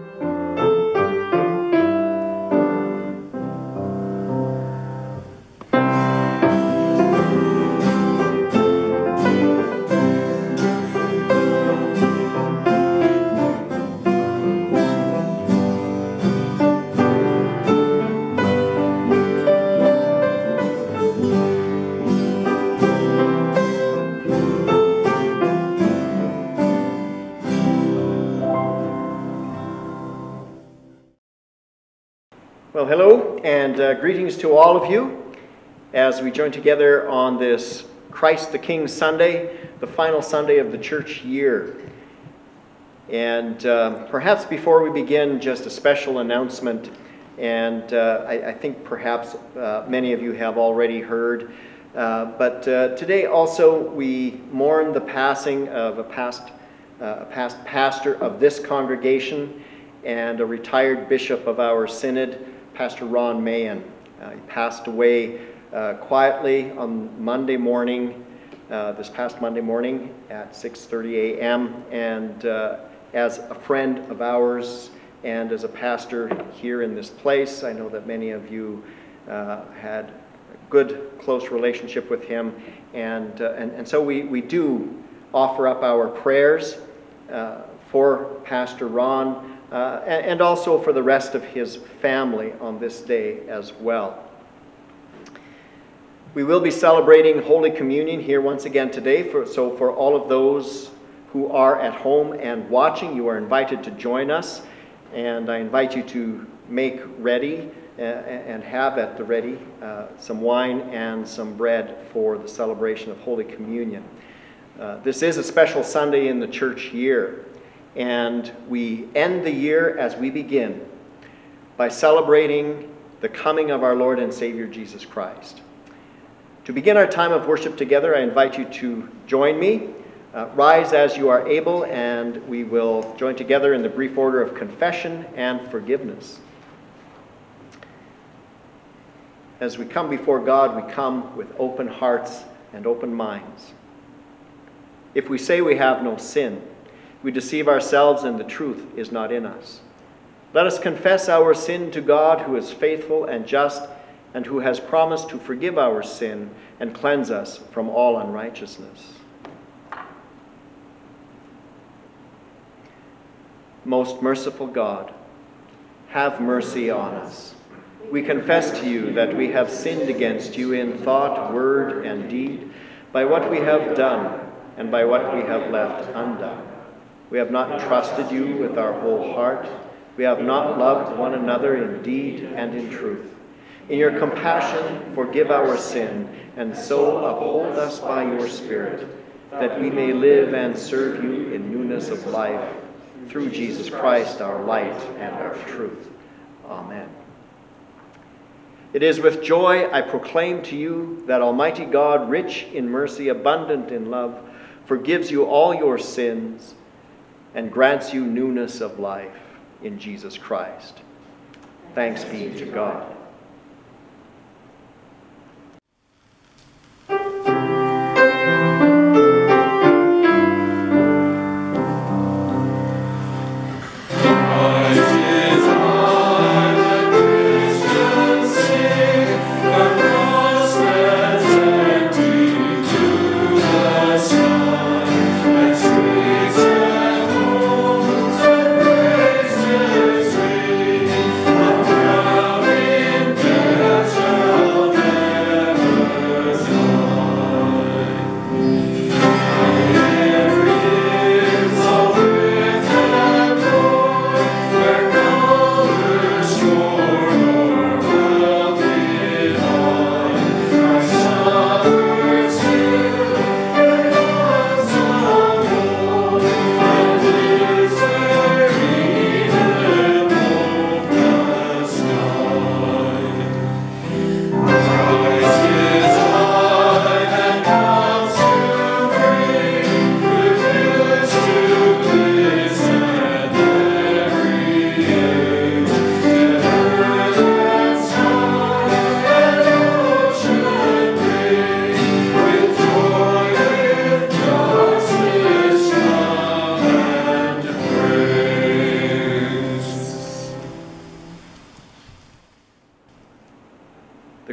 Well, hello, and greetings to all of you as we join together on this Christ the King Sunday, the final Sunday of the church year. And perhaps before we begin, just a special announcement, and I think perhaps many of you have already heard, but today also we mourn the passing of a past pastor of this congregation and a retired bishop of our synod, Pastor Ron Mahan. He passed away quietly on Monday morning, this past Monday morning at 6:30 a.m. And as a friend of ours and as a pastor here in this place, I know that many of you had a good, close relationship with him. And so we do offer up our prayers for Pastor Ron, and also for the rest of his family on this day as well. We will be celebrating Holy Communion here once again today. So for all of those who are at home and watching, you are invited to join us. And I invite you to make ready and have at the ready some wine and some bread for the celebration of Holy Communion. This is a special Sunday in the church year. And we end the year as we begin by celebrating the coming of our Lord and Savior Jesus Christ. To begin our time of worship together, I invite you to join me. Rise as you are able, and we will join together in the brief order of confession and forgiveness. As we come before God, we come with open hearts and open minds. If we say we have no sin, we deceive ourselves and the truth is not in us. Let us confess our sin to God, who is faithful and just, and who has promised to forgive our sin and cleanse us from all unrighteousness. Most merciful God, have mercy on us. We confess to you that we have sinned against you in thought, word, and deed, by what we have done and by what we have left undone. We have not trusted you with our whole heart. We have not loved one another in deed and in truth. In your compassion, forgive our sin, and so uphold us by your Spirit, that we may live and serve you in newness of life, through Jesus Christ, our light and our truth. Amen. It is with joy I proclaim to you that Almighty God, rich in mercy, abundant in love, forgives you all your sins, and grants you newness of life in Jesus Christ. Thanks be to God. Praise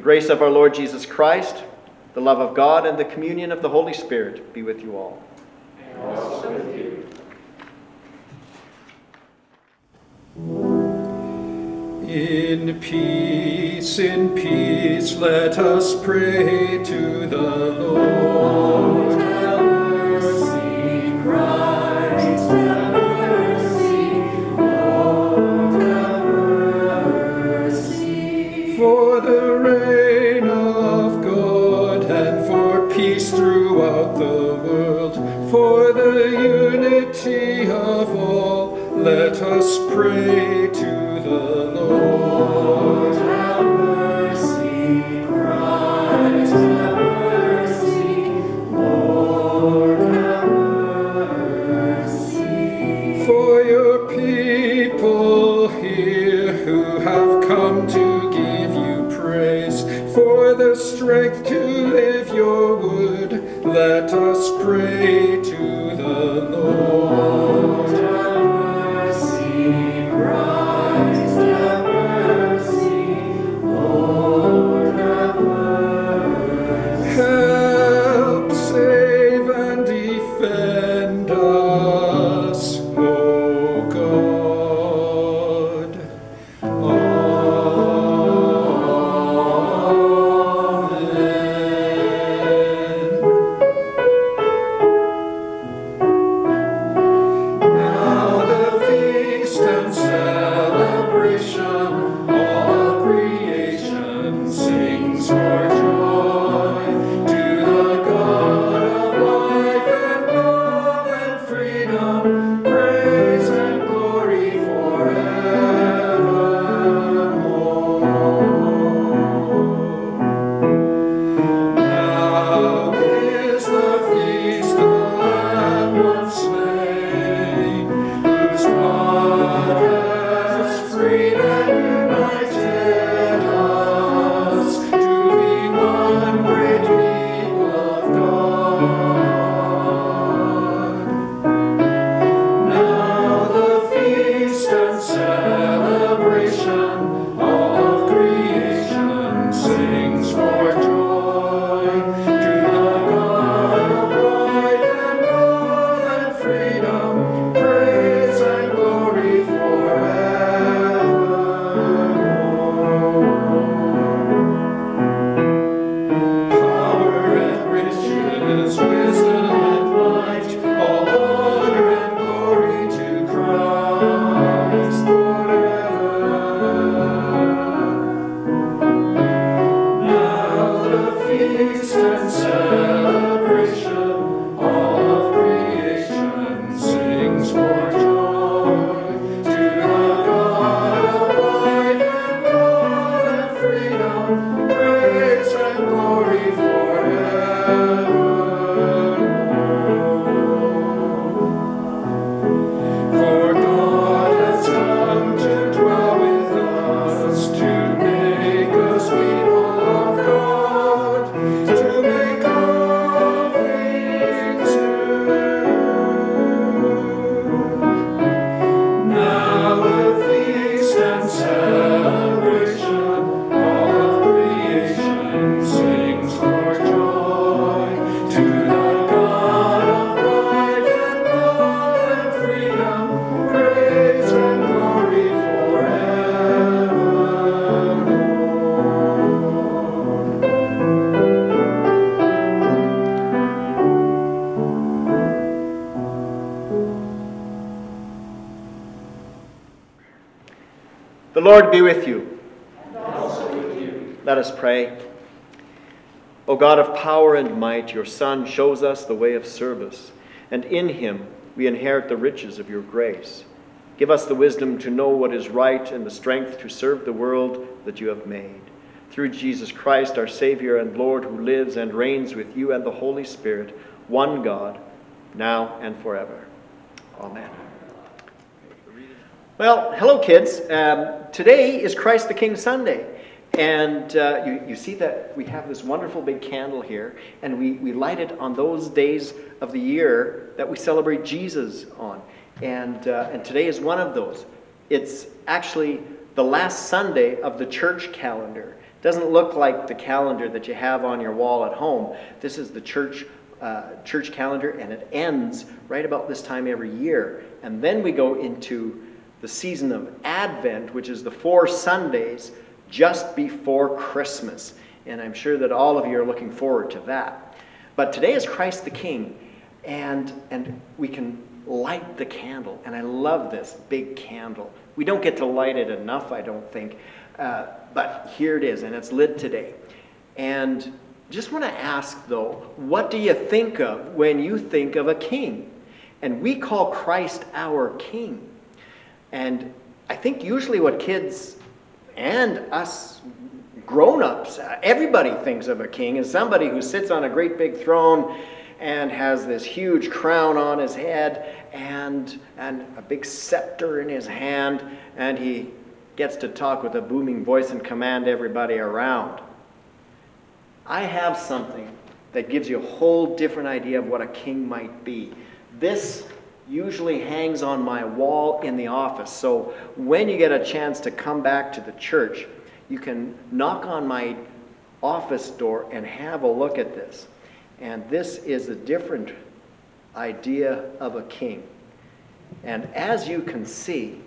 grace of our Lord Jesus Christ, the love of God, and the communion of the Holy Spirit be with you all. And also with you. In peace, let us pray to the Lord. Have mercy, Christ, have mercy, Lord, have mercy. For the reign of God and for peace throughout the world, for the unity of all, let us pray to the Lord. Have mercy, Christ, have mercy, Lord, have mercy. For your people here who have come to give you praise, for the strength to live your word, let us pray to the Lord. Have mercy, Christ, have mercy, Lord, have mercy. Help, save, and defend us, O God. Amen. Now the feast and celebration of creation sings for joy to the God of life and love and freedom, praise and glory forevermore. Now is the feast of the Lamb once slain, whose blood has freed and united us to be one great people of God. Now the feast and celebration of creation sings for joy to the God of life and love and freedom, praise and glory forevermore. Power and riches, wisdom and might, all honor and glory to Christ forever. Now the feast and celebration of creation sings for joy to the God of life and love and freedom, praise and glory forevermore. For God has come to dwell with us, to make us people of God, to make all things new. Now the feast and celebration of creation sings for joy to the God of life and love and freedom, praise and glory The Lord be with you. And also with you. Let us pray. O God of power and might, your Son shows us the way of service, and in him we inherit the riches of your grace. Give us the wisdom to know what is right and the strength to serve the world that you have made. Through Jesus Christ, our Savior and Lord, who lives and reigns with you and the Holy Spirit, one God, now and forever. Amen. Well, hello kids. Today is Christ the King Sunday. And you see that we have this wonderful big candle here, and we light it on those days of the year that we celebrate Jesus on. And today is one of those. It's actually the last Sunday of the church calendar. It doesn't look like the calendar that you have on your wall at home. This is the church calendar, and it ends right about this time every year. And then we go into the season of Advent, which is the 4 Sundays just before Christmas. And I'm sure that all of you are looking forward to that. But today is Christ the King, and we can light the candle. And I love this big candle. We don't get to light it enough, I don't think. But here it is, and it's lit today. And just want to ask, though, what do you think of when you think of a king? And we call Christ our King. And I think usually what kids and us grown-ups, everybody thinks of a king as somebody who sits on a great big throne and has this huge crown on his head and a big scepter in his hand, and he gets to talk with a booming voice and command everybody around. I have something that gives you a whole different idea of what a king might be. This usually hangs on my wall in the office, so when you get a chance to come back to the church, you can knock on my office door and have a look at this. And this is a different idea of a king. And as you can see,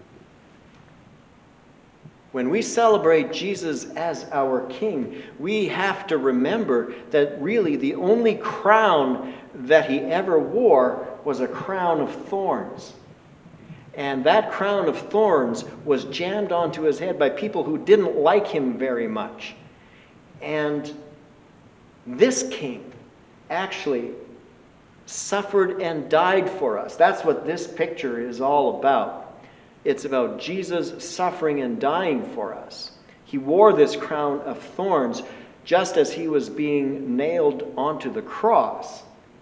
when we celebrate Jesus as our King, we have to remember that really the only crown that he ever wore was a crown of thorns. And that crown of thorns was jammed onto his head by people who didn't like him very much. And this king actually suffered and died for us. That's what this picture is all about. It's about Jesus suffering and dying for us. He wore this crown of thorns just as he was being nailed onto the cross.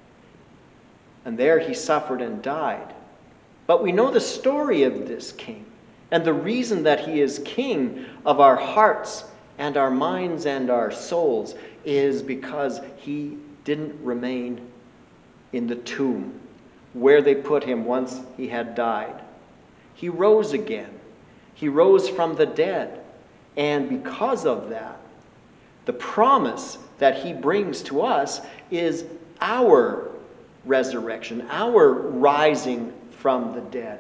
And there he suffered and died. But we know the story of this king. And the reason that he is king of our hearts and our minds and our souls is because he didn't remain in the tomb where they put him once he had died. He rose again. He rose from the dead. And because of that, the promise that he brings to us is our resurrection, our rising from the dead.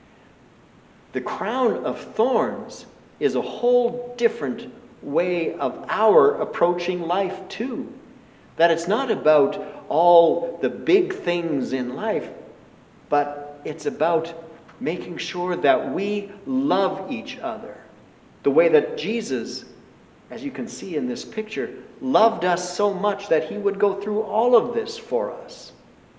The crown of thorns is a whole different way of our approaching life too. That it's not about all the big things in life, but it's about making sure that we love each other the way that Jesus, as you can see in this picture, loved us so much that he would go through all of this for us.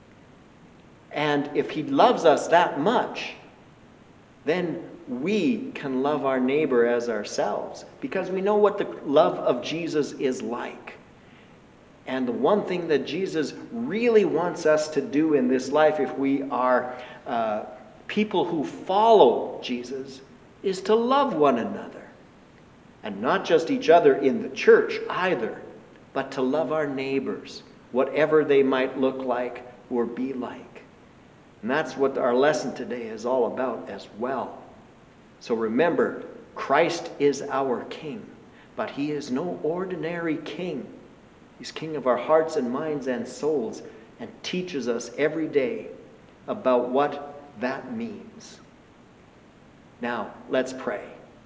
And if he loves us that much, then we can love our neighbor as ourselves, because we know what the love of Jesus is like. And the one thing that Jesus really wants us to do in this life, if we are people who follow Jesus, is to love one another. And not just each other in the church either, but to love our neighbors, whatever they might look like or be like. And that's what our lesson today is all about as well. So remember, Christ is our King, but he is no ordinary king. He's king of our hearts and minds and souls, and teaches us every day about what that means. Now, let's pray.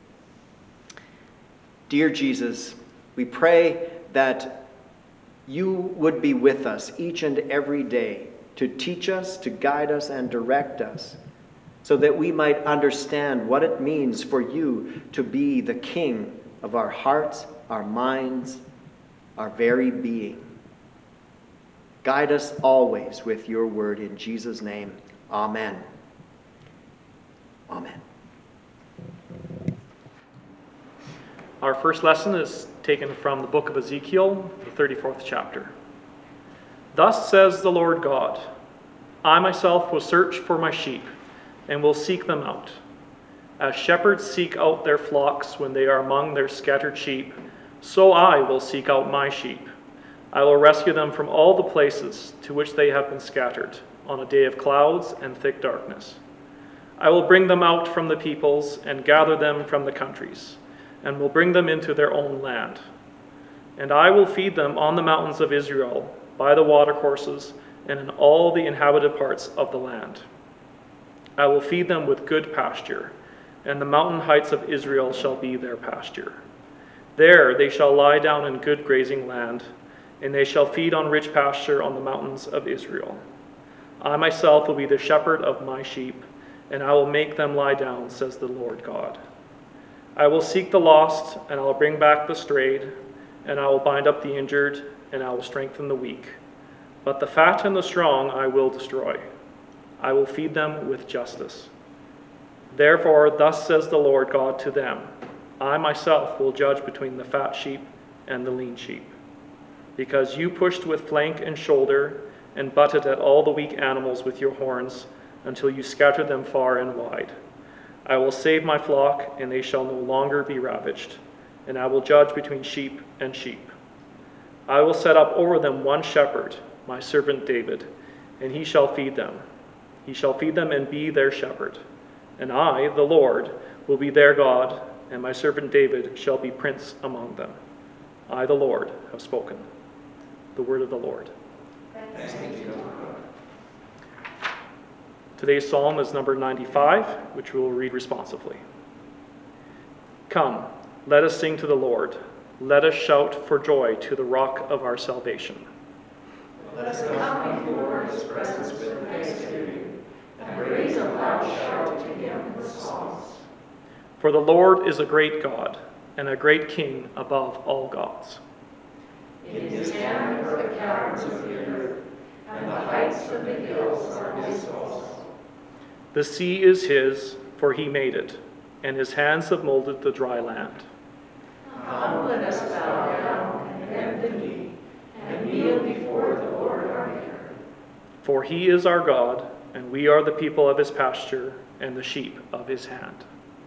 Dear Jesus, we pray that you would be with us each and every day to teach us, to guide us, and direct us, so that we might understand what it means for you to be the King of our hearts, our minds, our very being. Guide us always with your word in Jesus' name. Amen. Amen. Our first lesson is taken from the book of Ezekiel, the 34th chapter. Thus says the Lord God, I myself will search for my sheep and will seek them out. As shepherds seek out their flocks when they are among their scattered sheep, so I will seek out my sheep. I will rescue them from all the places to which they have been scattered on a day of clouds and thick darkness. I will bring them out from the peoples and gather them from the countries, and will bring them into their own land. And I will feed them on the mountains of Israel, by the watercourses, and in all the inhabited parts of the land. I will feed them with good pasture, and the mountain heights of Israel shall be their pasture. There they shall lie down in good grazing land, and they shall feed on rich pasture on the mountains of Israel. I myself will be the shepherd of my sheep, and I will make them lie down, says the Lord God. I will seek the lost, and I will bring back the strayed, and I will bind up the injured, and I will strengthen the weak. But the fat and the strong I will destroy. I will feed them with justice. Therefore, thus says the Lord God to them, I myself will judge between the fat sheep and the lean sheep. Because you pushed with flank and shoulder, and butted at all the weak animals with your horns, until you scattered them far and wide. I will save my flock, and they shall no longer be ravaged, and I will judge between sheep and sheep. I will set up over them one shepherd, my servant David, and he shall feed them. He shall feed them and be their shepherd. And I, the Lord, will be their God, and my servant David shall be prince among them. I, the Lord, have spoken. The word of the Lord. Thanks be to God. Today's psalm is number 95, which we will read responsively. Come, let us sing to the Lord. Let us shout for joy to the rock of our salvation. Let us come before his presence with thanksgiving, and raise a loud shout to him with songs. For the Lord is a great God, and a great King above all gods. In his hand are the caverns of the earth, and the heights of the hills are his also. The sea is his, for he made it, and his hands have molded the dry land. Come, let us bow down and bend the knee, and kneel before the Lord our Maker. For he is our God, and we are the people of his pasture, and the sheep of his hand.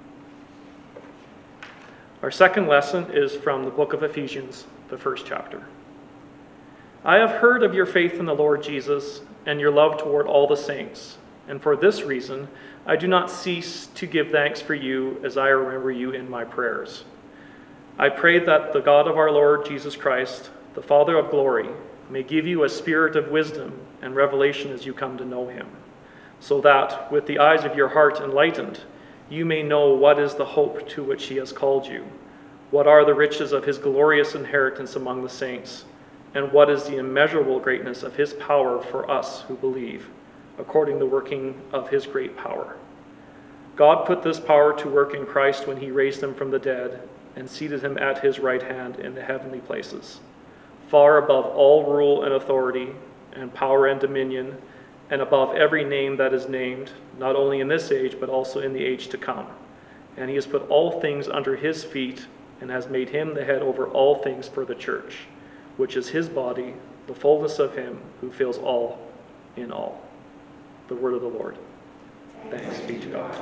Our second lesson is from the book of Ephesians, the first chapter. I have heard of your faith in the Lord Jesus, and your love toward all the saints. And for this reason, I do not cease to give thanks for you as I remember you in my prayers. I pray that the God of our Lord Jesus Christ, the Father of glory, may give you a spirit of wisdom and revelation as you come to know him, so that, with the eyes of your heart enlightened, you may know what is the hope to which he has called you, what are the riches of his glorious inheritance among the saints, and what is the immeasurable greatness of his power for us who believe, according to the working of his great power. God put this power to work in Christ when he raised him from the dead and seated him at his right hand in the heavenly places, far above all rule and authority and power and dominion, and above every name that is named, not only in this age, but also in the age to come. And he has put all things under his feet and has made him the head over all things for the church, which is his body, the fullness of him who fills all in all. The word of the Lord. Thanks be to God.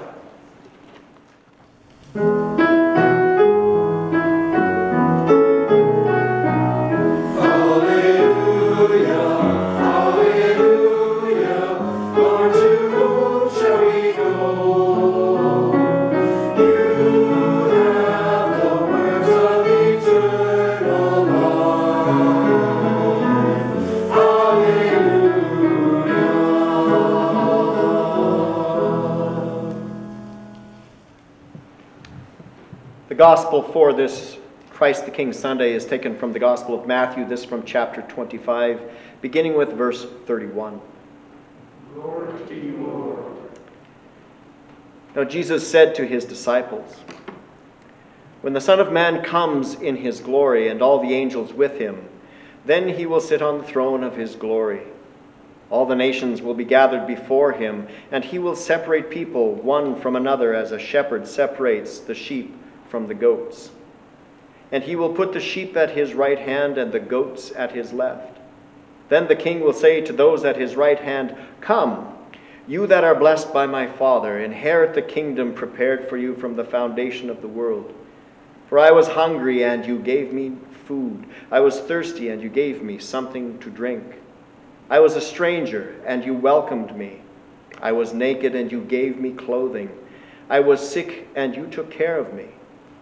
The gospel for this Christ the King Sunday is taken from the Gospel of Matthew, this from chapter 25, beginning with verse 31. Glory to you, Lord. Now Jesus said to his disciples, "When the Son of Man comes in his glory and all the angels with him, then he will sit on the throne of his glory. All the nations will be gathered before him, and he will separate people one from another as a shepherd separates the sheep from the goats. And he will put the sheep at his right hand and the goats at his left. Then the king will say to those at his right hand, 'Come, you that are blessed by my Father, inherit the kingdom prepared for you from the foundation of the world. For I was hungry, and you gave me food. I was thirsty, and you gave me something to drink. I was a stranger, and you welcomed me. I was naked, and you gave me clothing. I was sick, and you took care of me.'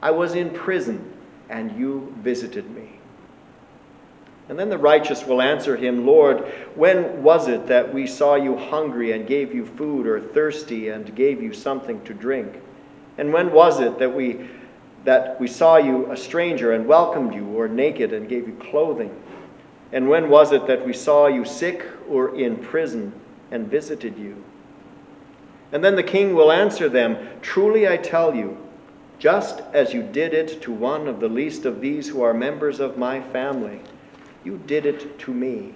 I was in prison, and you visited me. And then the righteous will answer him, Lord, when was it that we saw you hungry and gave you food, or thirsty and gave you something to drink? And when was it that we saw you a stranger and welcomed you, or naked and gave you clothing? And when was it that we saw you sick or in prison and visited you? And then the king will answer them, truly I tell you, just as you did it to one of the least of these who are members of my family, you did it to me.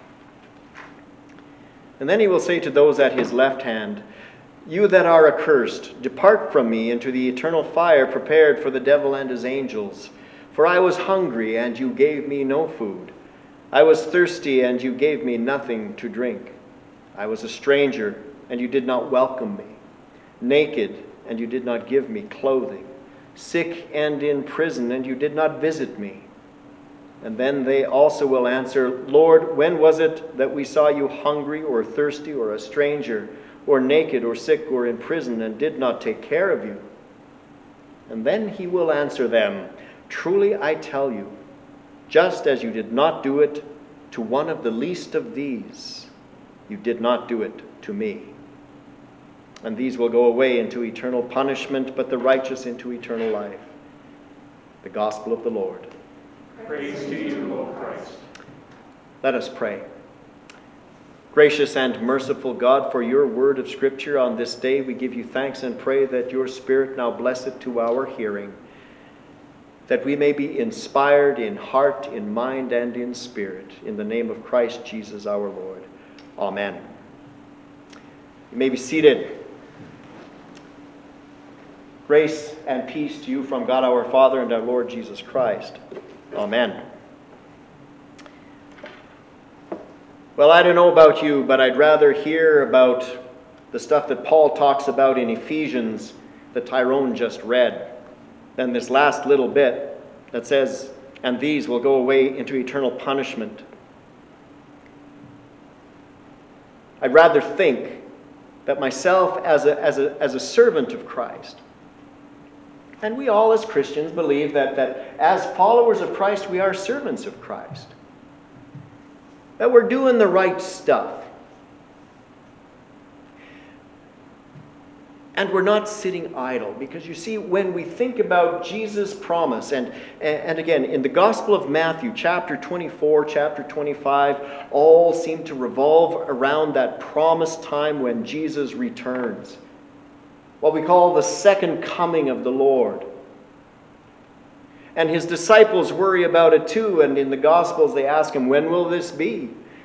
And then he will say to those at his left hand, you that are accursed, depart from me into the eternal fire prepared for the devil and his angels. For I was hungry, and you gave me no food. I was thirsty, and you gave me nothing to drink. I was a stranger, and you did not welcome me. Naked, and you did not give me clothing. Sick and in prison, and you did not visit me. And then they also will answer, Lord, when was it that we saw you hungry or thirsty or a stranger or naked or sick or in prison and did not take care of you? And then he will answer them, truly I tell you, just as you did not do it to one of the least of these, you did not do it to me. And these will go away into eternal punishment, but the righteous into eternal life. The gospel of the Lord. Praise to you, O Christ. Let us pray. Gracious and merciful God, for your word of Scripture on this day, we give you thanks and pray that your Spirit now bless it to our hearing, that we may be inspired in heart, in mind, and in spirit, in the name of Christ Jesus our Lord. Amen. You may be seated. Grace and peace to you from God our Father and our Lord Jesus Christ. Amen. Well, I don't know about you, but I'd rather hear about the stuff that Paul talks about in Ephesians that Tyrone just read than this last little bit that says, and these will go away into eternal punishment. I'd rather think that myself as a servant of Christ, and we all as Christians believe that as followers of Christ, we are servants of Christ. That we're doing the right stuff. And we're not sitting idle. Because you see, when we think about Jesus' promise, and again, in the Gospel of Matthew, chapter 24, chapter 25, all seem to revolve around that promised time when Jesus returns. What we call the second coming of the Lord. And his disciples worry about it too, and in the Gospels they ask him, when will this be?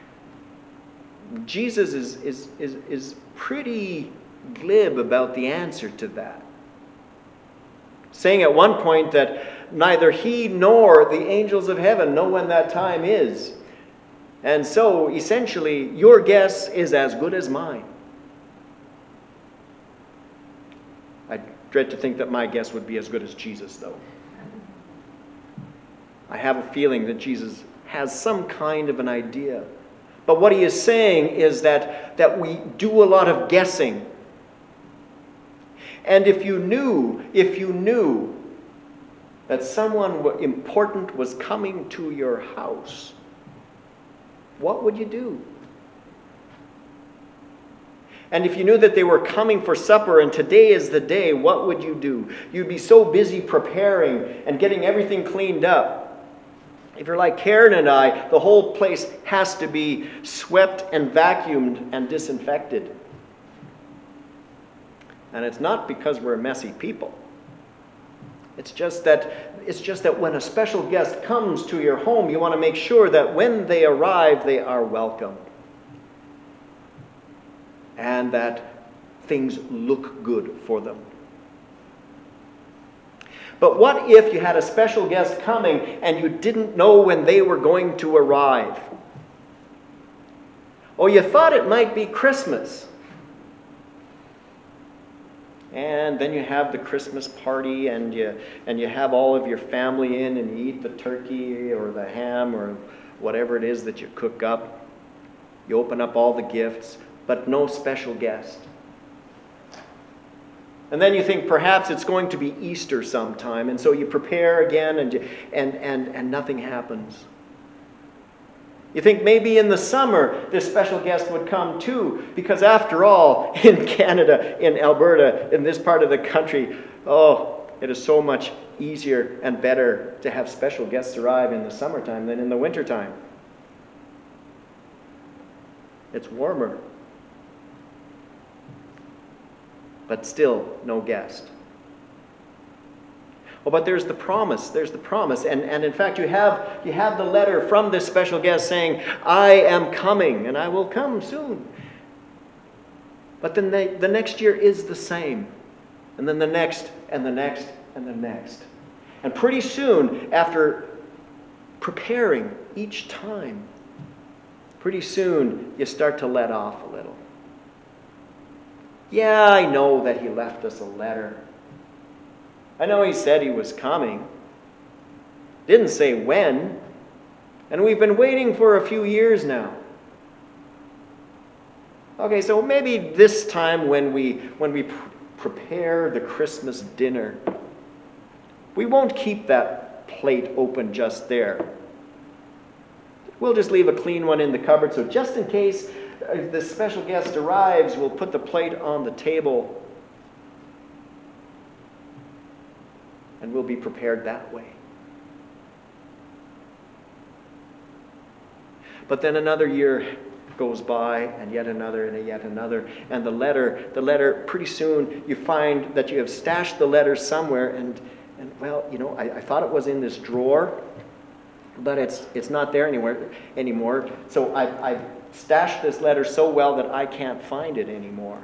Jesus is pretty glib about the answer to that. Saying at one point that neither he nor the angels of heaven know when that time is. And so, essentially, your guess is as good as mine. I dread to think that my guess would be as good as Jesus, though. I have a feeling that Jesus has some kind of an idea. But what he is saying is that we do a lot of guessing. And if you knew that someone important was coming to your house, what would you do? And if you knew that they were coming for supper and today is the day, what would you do? You'd be so busy preparing and getting everything cleaned up. If you're like Karen and I, the whole place has to be swept and vacuumed and disinfected. And it's not because we're messy people. It's just that when a special guest comes to your home, you want to make sure that when they arrive, they are welcome. And that things look good for them. But what if you had a special guest coming and you didn't know when they were going to arrive? Or you thought it might be Christmas. And then you have the Christmas party and you have all of your family in and you eat the turkey or the ham or whatever it is that you cook up. You open up all the gifts, but no special guest. And then you think perhaps it's going to be Easter sometime, and so you prepare again, and nothing happens. You think maybe in the summer this special guest would come too, because after all, in Canada, in Alberta, in this part of the country, it is so much easier and better to have special guests arrive in the summertime than in the wintertime. It's warmer. But still no guest. Oh, but there's the promise. There's the promise. And in fact, you have the letter from this special guest saying, I am coming, and I will come soon. But then the next year is the same. And then the next, and the next, and the next. And pretty soon, after preparing each time, pretty soon you start to let off a little. Yeah, I know that he left us a letter. I know he said he was coming. Didn't say when. And we've been waiting for a few years now. Okay, so maybe this time when we prepare the Christmas dinner, we won't keep that plate open just there. We'll just leave a clean one in the cupboard, so just in case the special guest arrives, we'll put the plate on the table, and we'll be prepared that way. But then another year goes by, and yet another, and yet another, and the letter, pretty soon you find that you have stashed the letter somewhere, and well, I thought it was in this drawer, but it's not there anymore. So I've stashed this letter so well that I can't find it anymore.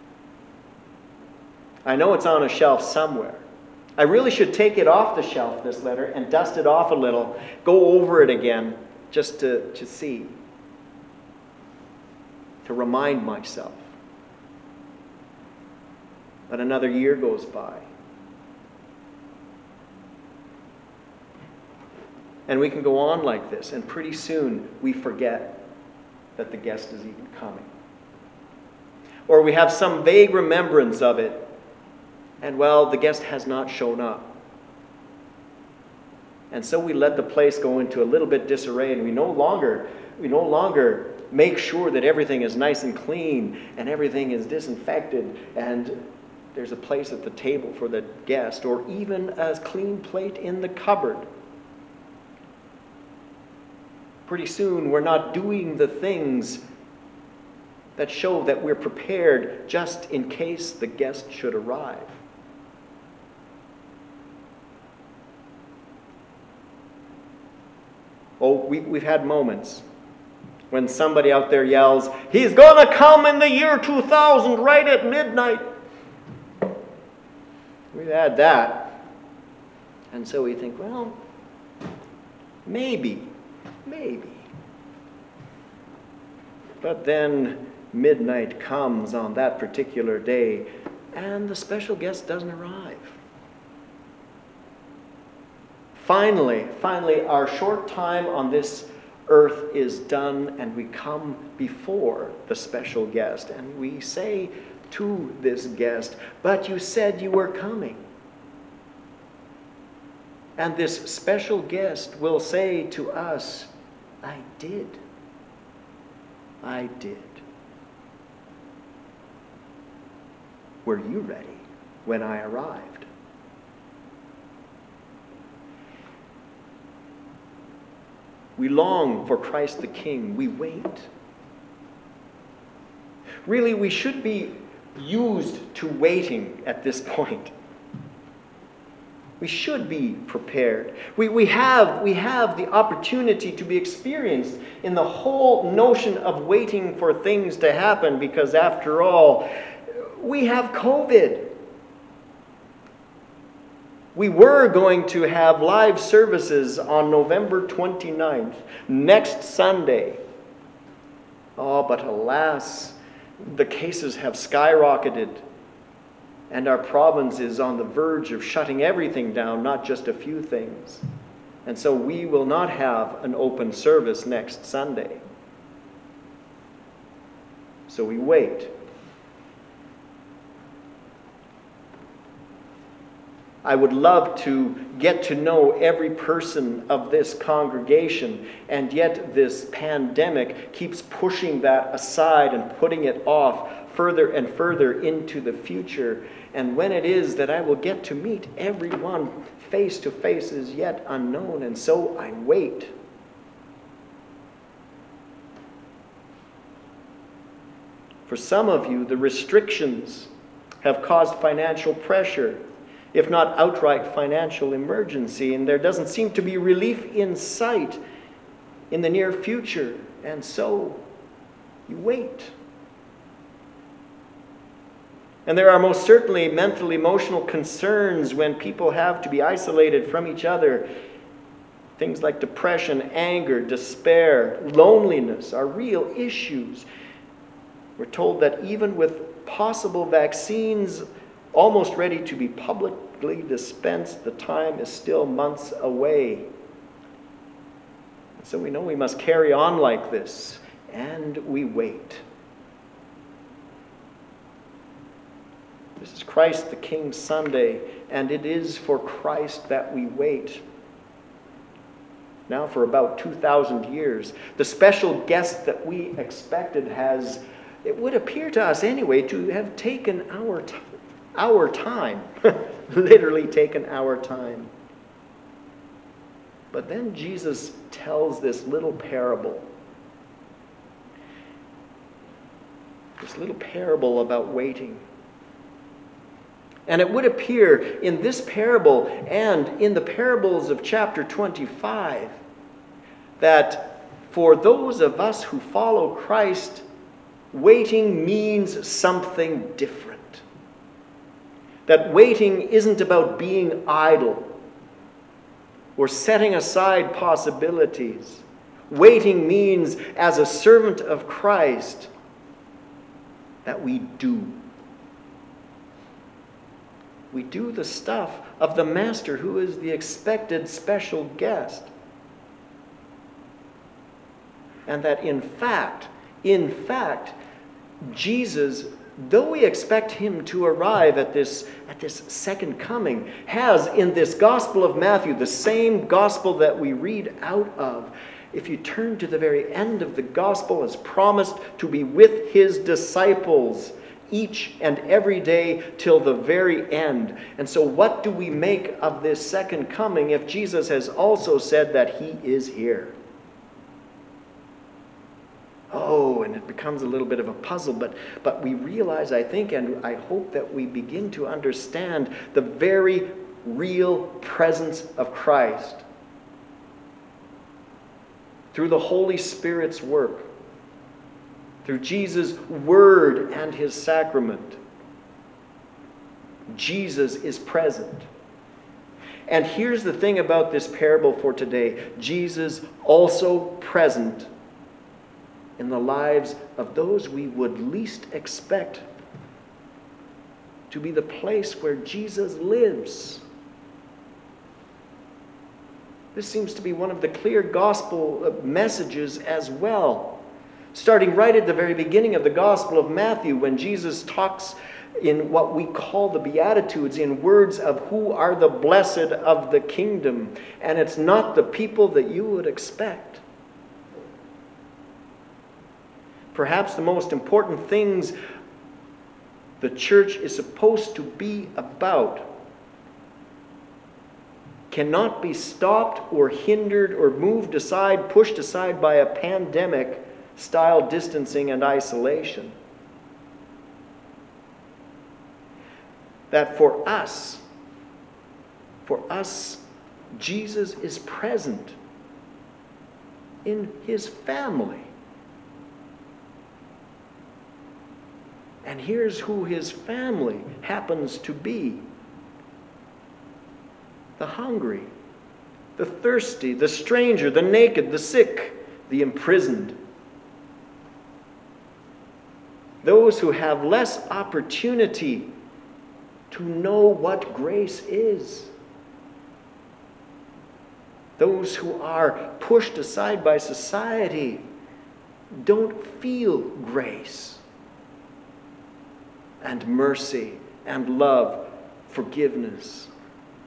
I know it's on a shelf somewhere. I really should take it off the shelf, this letter, and dust it off a little, go over it again, just to see, to remind myself. But another year goes by. And we can go on like this, and pretty soon we forget that the guest is even coming. Or we have some vague remembrance of it, and well, the guest has not shown up. And so we let the place go into a little bit disarray, and we no longer make sure that everything is nice and clean and everything is disinfected and there's a place at the table for the guest, or even a clean plate in the cupboard. Pretty soon we're not doing the things that show that we're prepared just in case the guest should arrive. Oh, we've had moments when somebody out there yells, "He's going to come in the year 2000 right at midnight." We've had that. And so we think, well, maybe. But then midnight comes on that particular day, and the special guest doesn't arrive. Finally, our short time on this earth is done, and we come before the special guest, and we say to this guest, "But you said you were coming." And this special guest will say to us, "I did. Were you ready when I arrived?" We long for Christ the King. We wait. Really, we should be used to waiting at this point. We should be prepared. We have the opportunity to be experienced in the whole notion of waiting for things to happen, because after all, we have COVID. We were going to have live services on November 29th, next Sunday. Oh, but alas, the cases have skyrocketed. And our province is on the verge of shutting everything down, not just a few things. And so we will not have an open service next Sunday. So we wait. I would love to get to know every person of this congregation, and yet this pandemic keeps pushing that aside and putting it off further and further into the future. And when it is that I will get to meet everyone face to face is yet unknown, and so I wait. For some of you, the restrictions have caused financial pressure, if not outright financial emergency, and there doesn't seem to be relief in sight in the near future, and so you wait. And there are most certainly mental, emotional concerns when people have to be isolated from each other. Things like depression, anger, despair, loneliness are real issues. We're told that even with possible vaccines almost ready to be publicly dispensed, the time is still months away. So we know we must carry on like this, and we wait. This is Christ the King Sunday, and it is for Christ that we wait. Now for about 2,000 years, the special guest that we expected has, it would appear to us anyway, to have taken our time, literally taken our time. But then Jesus tells this little parable. This little parable about waiting. And it would appear in this parable and in the parables of chapter 25 that for those of us who follow Christ, waiting means something different. That waiting isn't about being idle or setting aside possibilities. Waiting means, as a servant of Christ, that we do. We do the stuff of the Master who is the expected special guest. And that in fact, Jesus, though we expect him to arrive at this second coming, has in this Gospel of Matthew, the same Gospel that we read out of, if you turn to the very end of the Gospel, has promised to be with his disciples each and every day till the very end. And so what do we make of this second coming if Jesus has also said that he is here? Oh, and it becomes a little bit of a puzzle, but we realize, I think, and I hope that we begin to understand the very real presence of Christ through the Holy Spirit's work, through Jesus' word and his sacrament. Jesus is present. And here's the thing about this parable for today. Jesus also present in the lives of those we would least expect to be the place where Jesus lives. This seems to be one of the clear gospel messages as well. Starting right at the very beginning of the Gospel of Matthew, when Jesus talks in what we call the Beatitudes, in words of who are the blessed of the kingdom. And it's not the people that you would expect. Perhaps the most important things the church is supposed to be about cannot be stopped or hindered or moved aside, pushed aside by a pandemic-style distancing and isolation. That for us, Jesus is present in his family. And here's who his family happens to be: the hungry, the thirsty, the stranger, the naked, the sick, the imprisoned. Those who have less opportunity to know what grace is. Those who are pushed aside by society don't feel grace and mercy and love, forgiveness.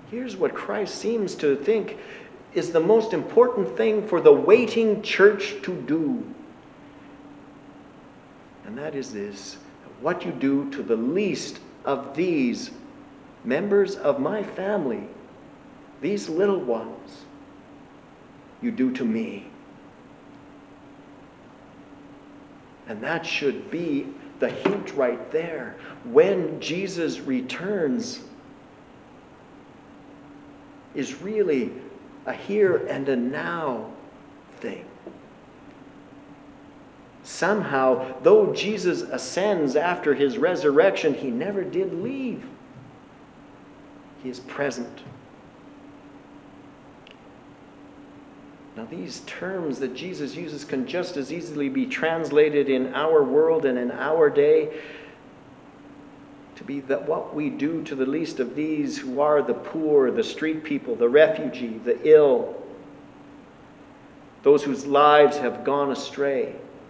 Here's what Christ seems to think is the most important thing for the waiting church to do. And that is this: what you do to the least of these members of my family, these little ones, you do to me. And that should be the hint right there. When Jesus returns is really a here and a now thing. Somehow, though Jesus ascends after his resurrection, he never did leave. He is present. Now, these terms that Jesus uses can just as easily be translated in our world and in our day to be that what we do to the least of these who are the poor, the street people, the refugee, the ill, those whose lives have gone astray.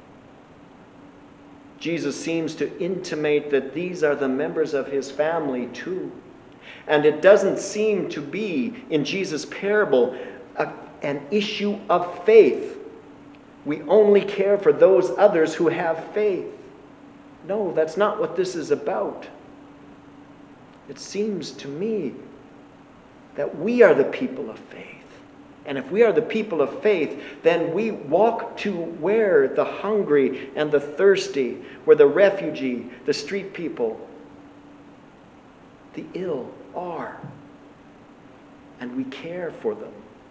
Jesus seems to intimate that these are the members of his family too. And it doesn't seem to be, in Jesus' parable, an issue of faith. We only care for those others who have faith. No, that's not what this is about. It seems to me that we are the people of faith. And if we are the people of faith, then we walk to where the hungry and the thirsty, where the refugee, the street people, the ill are. And we care for them.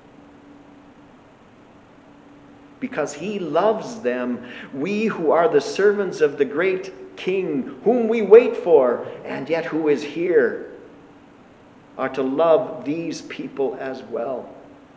Because he loves them, we who are the servants of the great King, whom we wait for, and yet who is here, are to love these people as well.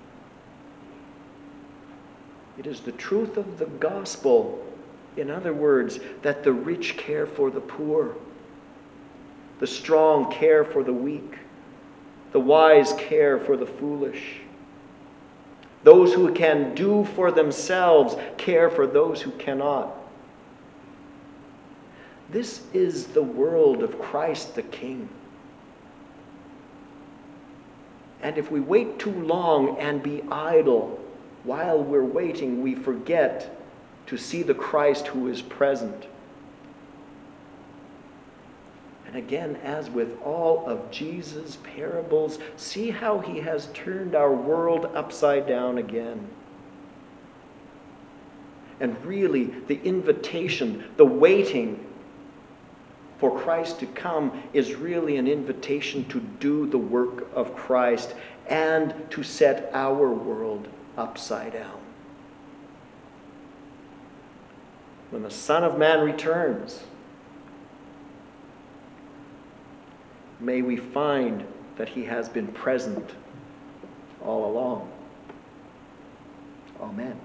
It is the truth of the gospel, in other words, that the rich care for the poor, the strong care for the weak, the wise care for the foolish. Those who can do for themselves care for those who cannot. This is the world of Christ the King. And if we wait too long and be idle, while we're waiting, we forget to see the Christ who is present. And again, as with all of Jesus' parables, see how he has turned our world upside down again. And really, the invitation, the waiting for Christ to come is really an invitation to do the work of Christ and to set our world upside down. When the Son of Man returns, may we find that he has been present all along. Amen.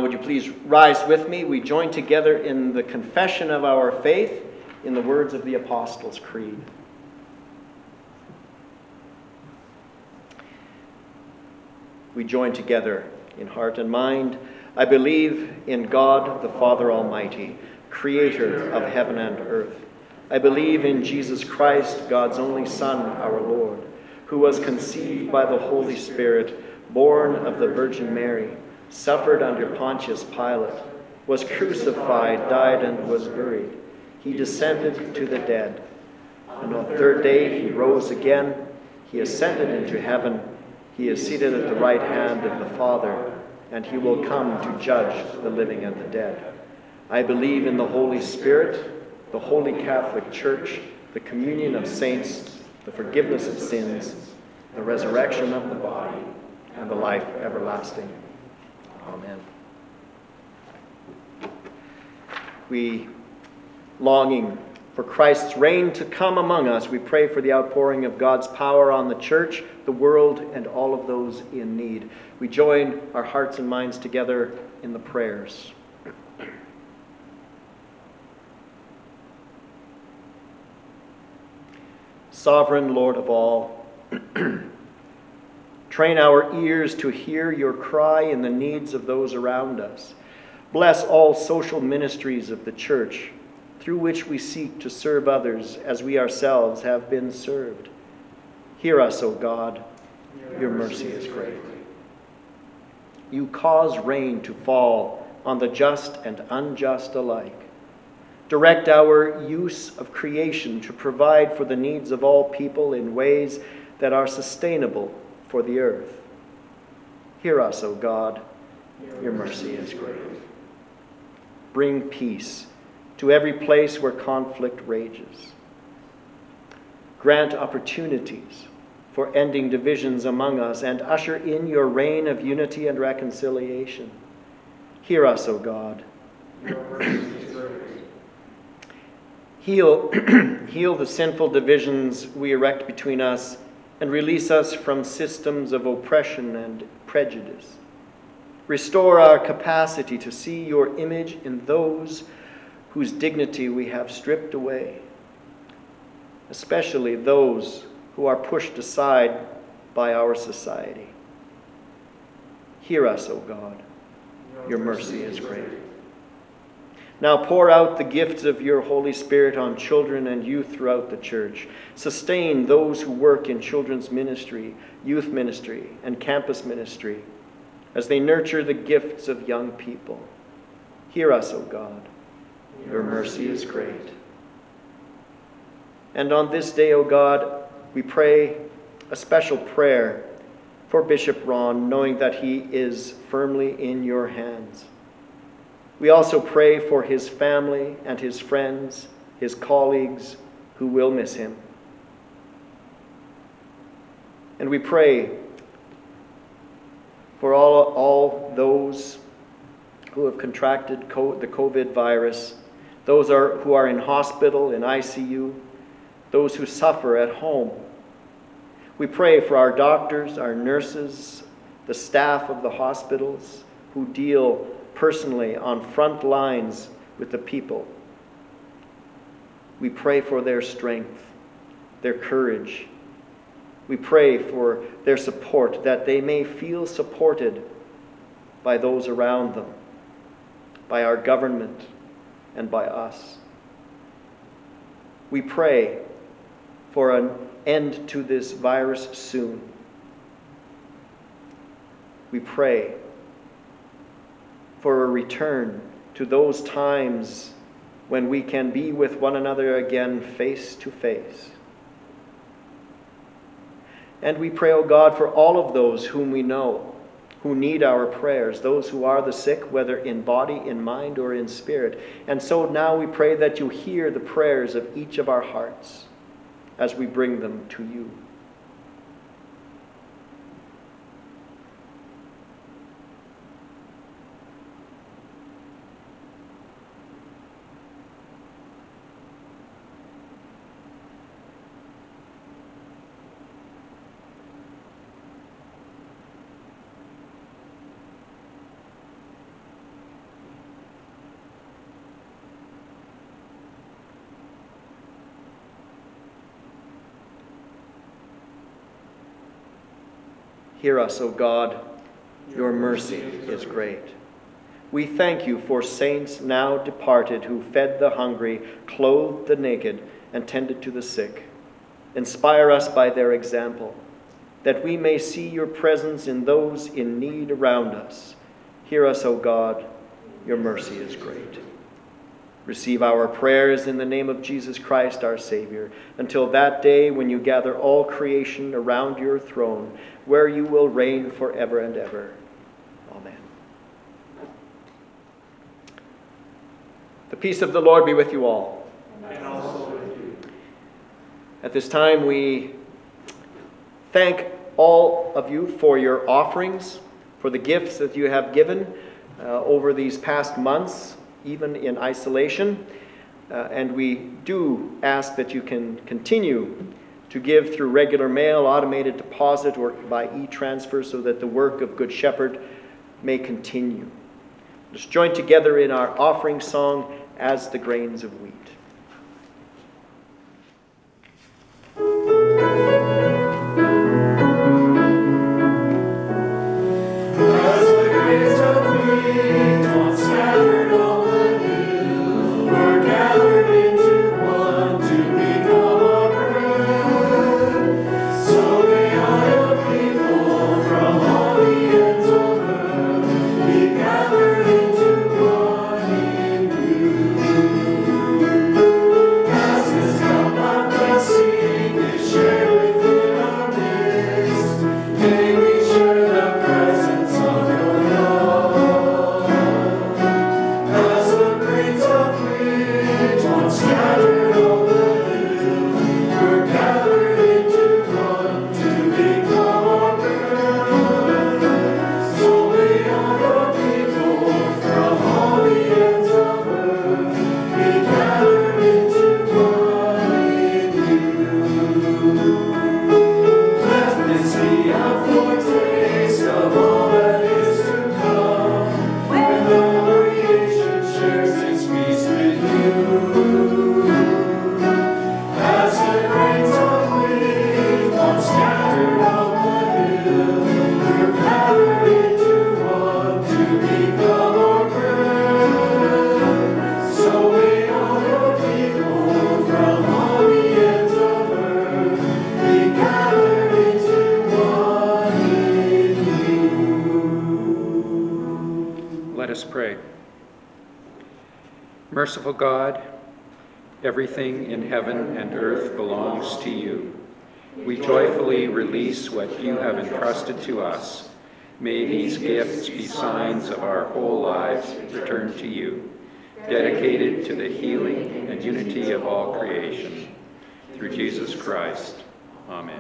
would you please rise with me? We join together in the confession of our faith in the words of the Apostles' Creed. We join together in heart and mind. I believe in God, the Father Almighty, creator of heaven and earth. I believe in Jesus Christ, God's only Son, our Lord, who was conceived by the Holy Spirit, born of the Virgin Mary, suffered under Pontius Pilate, was crucified, died, and was buried. He descended to the dead. And on the third day he rose again. He ascended into heaven. He is seated at the right hand of the Father, and he will come to judge the living and the dead. I believe in the Holy Spirit, the Holy Catholic Church, the communion of saints, the forgiveness of sins, the resurrection of the body, and the life everlasting. Amen. We, longing for Christ's reign to come among us, we pray for the outpouring of God's power on the church, the world, and all of those in need. We join our hearts and minds together in the prayers. Sovereign Lord of all, train our ears to hear your cry in the needs of those around us. Bless all social ministries of the church, through which we seek to serve others as we ourselves have been served. Hear us, O God. Your mercy is great. You cause rain to fall on the just and unjust alike. Direct our use of creation to provide for the needs of all people in ways that are sustainable for the earth. Hear us, O God. Your mercy is great. Bring peace to every place where conflict rages. Grant opportunities for ending divisions among us and usher in your reign of unity and reconciliation. Hear us, O God. Heal the sinful divisions we erect between us and release us from systems of oppression and prejudice. Restore our capacity to see your image in those whose dignity we have stripped away, especially those who are pushed aside by our society. Hear us, O God. Your mercy is great. Now pour out the gifts of your Holy Spirit on children and youth throughout the church. Sustain those who work in children's ministry, youth ministry, and campus ministry as they nurture the gifts of young people. Hear us, O God. Your mercy is great. And on this day, O God, we pray a special prayer for Bishop Ron, knowing that he is firmly in your hands. We also pray for his family and his friends, his colleagues who will miss him. And we pray for all those who have contracted the COVID virus, those who are in hospital, in ICU, those who suffer at home. We pray for our doctors, our nurses, the staff of the hospitals who deal personally on front lines with the people. We pray for their strength, their courage. We pray for their support, that they may feel supported by those around them, by our government, and by us. We pray for an end to this virus soon. We pray for a return to those times when we can be with one another again face to face. And we pray, O God, for all of those whom we know, who need our prayers, those who are the sick, whether in body, in mind, or in spirit. And so now we pray that you hear the prayers of each of our hearts as we bring them to you. Hear us, O God. Your mercy is great. We thank you for saints now departed who fed the hungry, clothed the naked, and tended to the sick. Inspire us by their example, that we may see your presence in those in need around us. Hear us, O God. Your mercy is great. Receive our prayers in the name of Jesus Christ, our Savior, until that day when you gather all creation around your throne, where you will reign forever and ever. Amen. The peace of the Lord be with you all. And also with you. At this time, we thank all of you for your offerings, for the gifts that you have given over these past months, even in isolation. And we do ask that you can continue to give through regular mail, automated deposit, or by e-transfer so that the work of Good Shepherd may continue. Let's join together in our offering song, As the Grains of Wheat. Merciful God, everything in heaven and earth belongs to you. We joyfully release what you have entrusted to us. May these gifts be signs of our whole lives returned to you, dedicated to the healing and unity of all creation. Through Jesus Christ. Amen.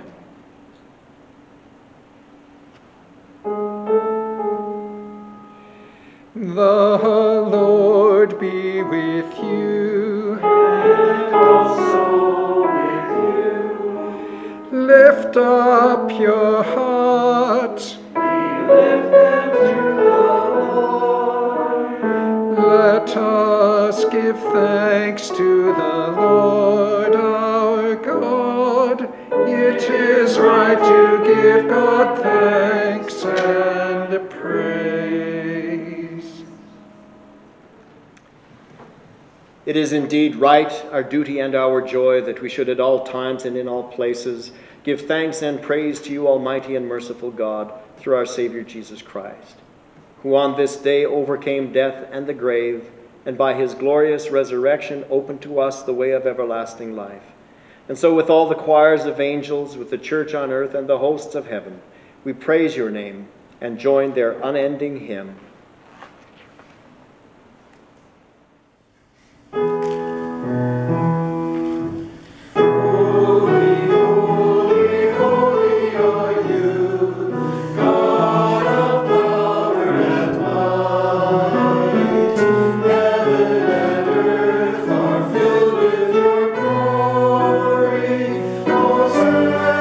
The Lord be with you. And also with you. Lift up your hearts. We lift them to the Lord. Let us give thanks to the Lord our God. It is right to give God thanks and praise. It is indeed right, our duty and our joy, that we should at all times and in all places give thanks and praise to you, Almighty and merciful God, through our Savior Jesus Christ, who on this day overcame death and the grave, and by his glorious resurrection opened to us the way of everlasting life. And so with all the choirs of angels, with the church on earth and the hosts of heaven, we praise your name and join their unending hymn.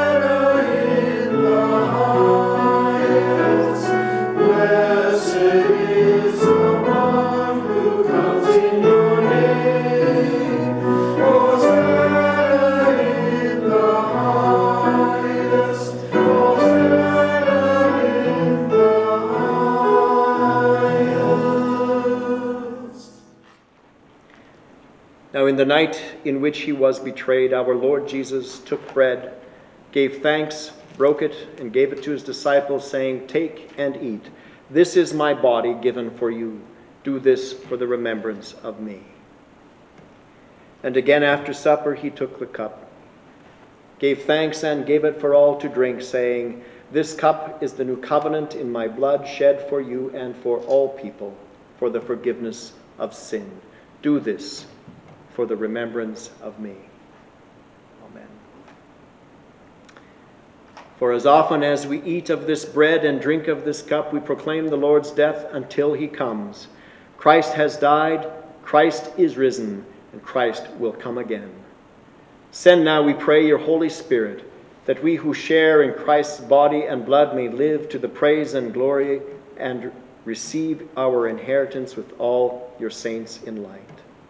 Blessed in the night in which he was betrayed, our Lord Jesus took bread, gave thanks, broke it, and gave it to his disciples, saying, "Take and eat. This is my body given for you. Do this for the remembrance of me." And again after supper he took the cup, gave thanks, and gave it for all to drink, saying, "This cup is the new covenant in my blood, shed for you and for all people, for the forgiveness of sin. Do this for the remembrance of me." Amen. For as often as we eat of this bread and drink of this cup, we proclaim the Lord's death until he comes. Christ has died, Christ is risen, and Christ will come again. Send now, we pray, your Holy Spirit, that we who share in Christ's body and blood may live to the praise and glory and receive our inheritance with all your saints in light.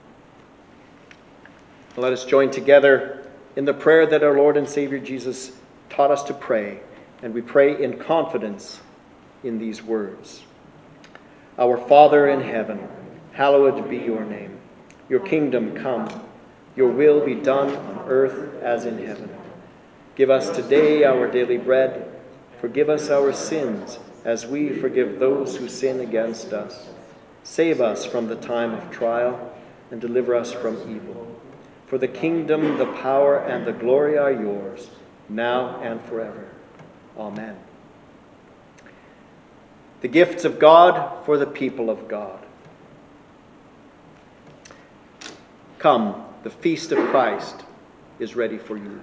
Let us join together in the prayer that our Lord and Savior Jesus taught us to pray, and we pray in confidence in these words. Our Father in heaven, hallowed be your name. Your kingdom come, your will be done on earth as in heaven. Give us today our daily bread. Forgive us our sins, as we forgive those who sin against us. Save us from the time of trial, and deliver us from evil. For the kingdom, the power, and the glory are yours, now and forever. Amen. The gifts of God for the people of God. Come, the feast of Christ is ready for you.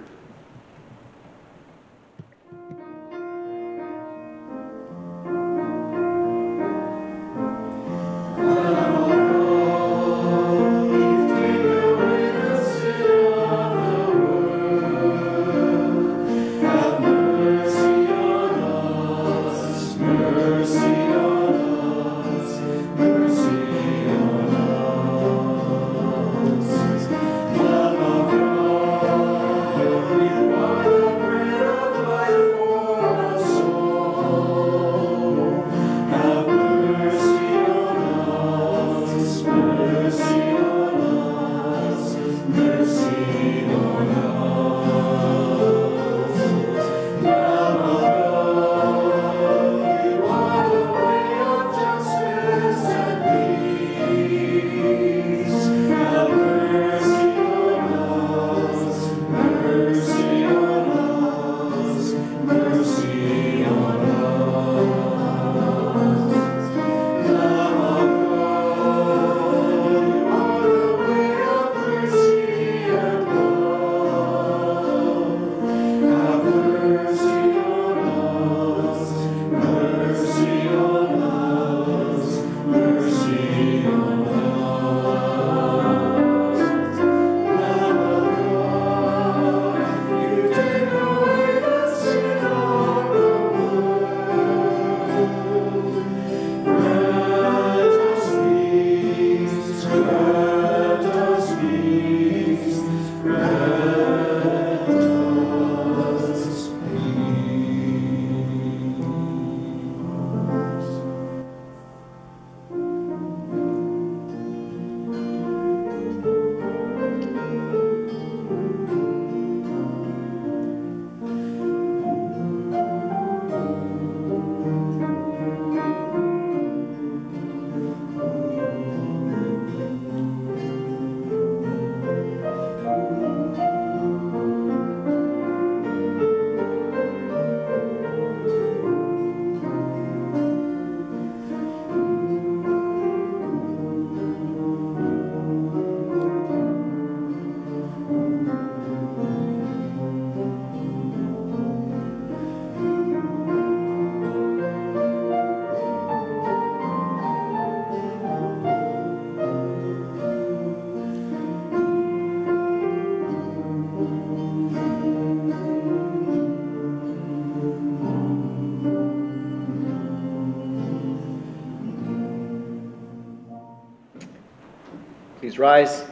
Please rise.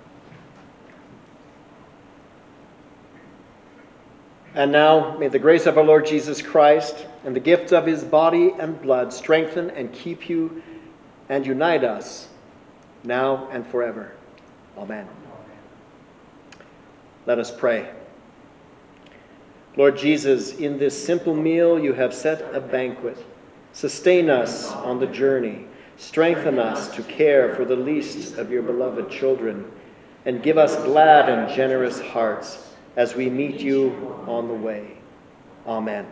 And now, may the grace of our Lord Jesus Christ and the gift of his body and blood strengthen and keep you and unite us now and forever. Amen. Let us pray. Lord Jesus, in this simple meal you have set a banquet. Sustain us on the journey. Strengthen us to care for the least of your beloved children. And give us glad and generous hearts as we meet you on the way. Amen.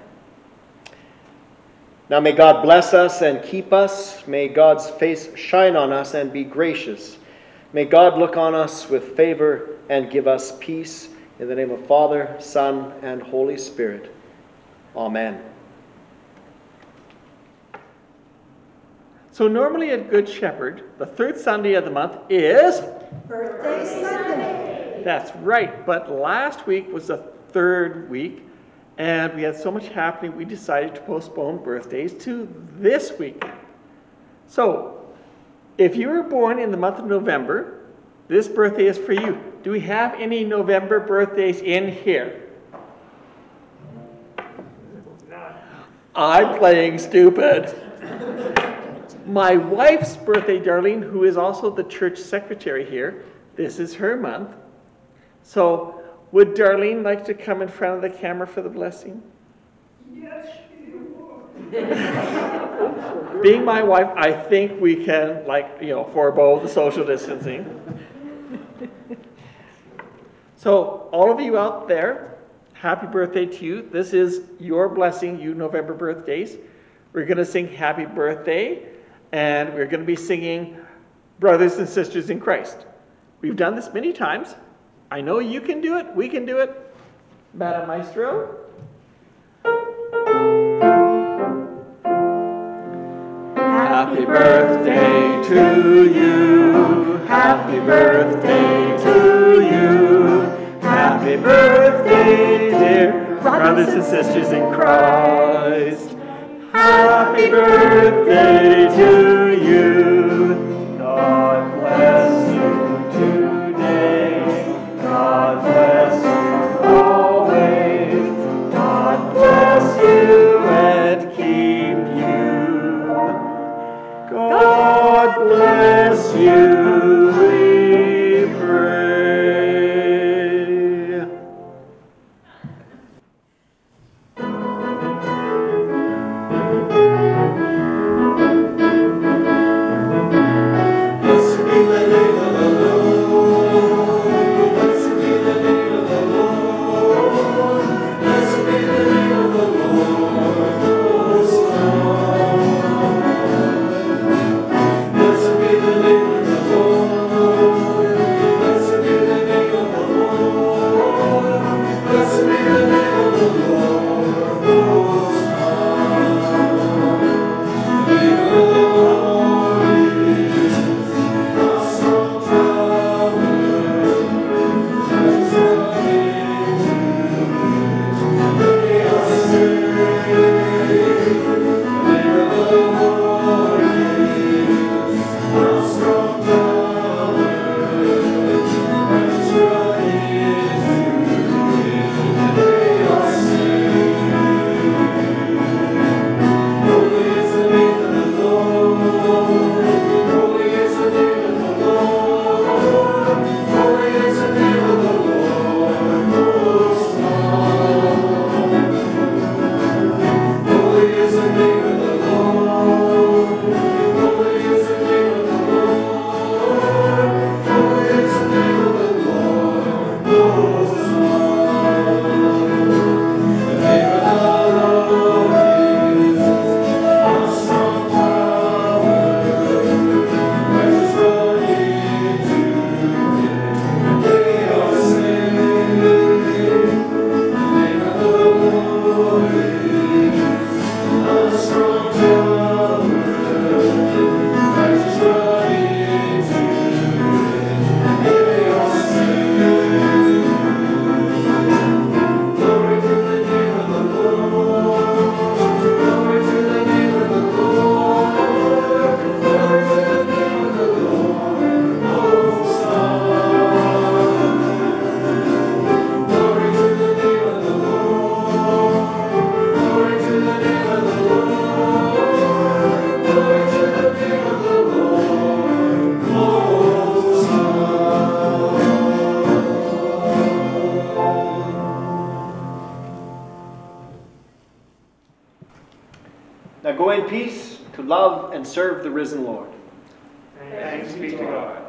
Now may God bless us and keep us. May God's face shine on us and be gracious. May God look on us with favor and give us peace. In the name of Father, Son, and Holy Spirit. Amen. So normally at Good Shepherd, the third Sunday of the month is Birthday Sunday. That's right, but last week was the third week, and we had so much happening, we decided to postpone birthdays to this week. So, if you were born in the month of November, this birthday is for you. Do we have any November birthdays in here? I'm playing stupid. My wife's birthday, Darlene, who is also the church secretary here, this is her month. So, would Darlene like to come in front of the camera for the blessing? Yes, you would. Being my wife, I think we can, forego the social distancing. So, all of you out there, happy birthday to you. This is your blessing, you November birthdays. We're going to sing Happy Birthday, and we're going to be singing Brothers and Sisters in Christ. We've done this many times. I know you can do it. We can do it. Madam Maestro. Happy birthday to you. Happy birthday to you. Happy birthday, dear brothers and sisters in Christ. Happy birthday to you. God bless you today. God bless you always. God bless you and keep you. God bless you, we pray. go in peace to love and serve the risen Lord. Thanks be to God.